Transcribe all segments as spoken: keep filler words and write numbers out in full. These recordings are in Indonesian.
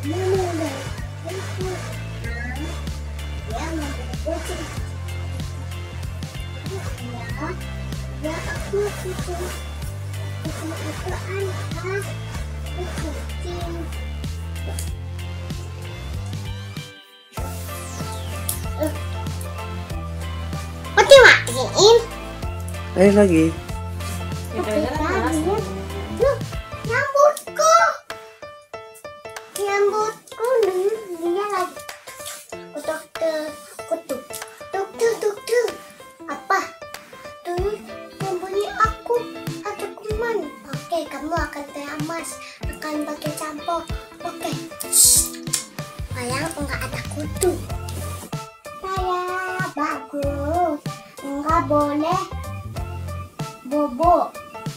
Memulai itu yang kucing. Ya, ya aku kucing. Kucing itu anak. Kucing. Oke, matiin. Ayo lagi. Loh, nyambutku. Nyambutku dia lagi. Kutuk tuh, kutuk. Tuk tuk tuk tuk. Apa? Tuh, yang bunyi aku atau kuman. Oke, kamu akan teramas, akan pakai sampo. Oke. Sayang, enggak ada kutu. Saya bagus. Enggak boleh bobo.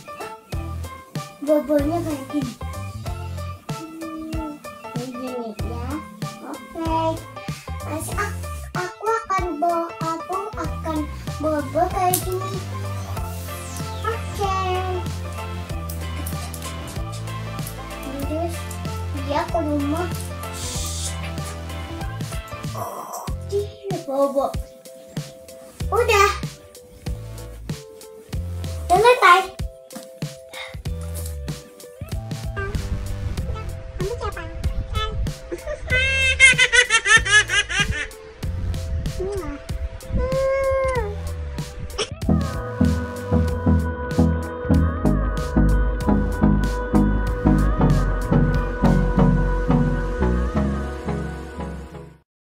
Bobonya kayak gini. Hmm, kayak gini ya. Oke. Mas, aku, aku akan bo, aku akan bobo kayak gini. Oke. Terus dia ke rumah. Oh, dia bobo. Udah.